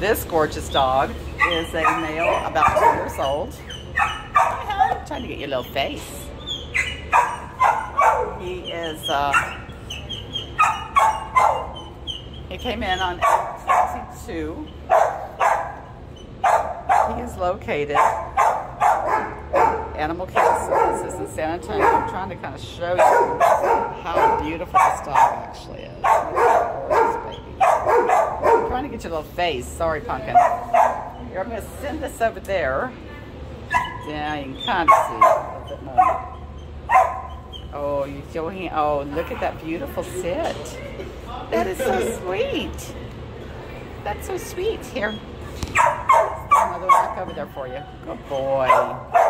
This gorgeous dog is a male about 2 years old. Hi, hon. Trying to get your little face. He is, he came in on 862. He is located Animal Care Services in San Antonio. I'm trying to kind of show you how beautiful this dog actually is. Gorgeous baby. I'm trying to get your little face. Sorry, Pumpkin. Here, I'm going to send this over there. Yeah, you can kind of see a little bit more. Oh, you're showing. Oh, look at that beautiful sit. That is so sweet. That's so sweet. Here. Another back over there for you. Good boy.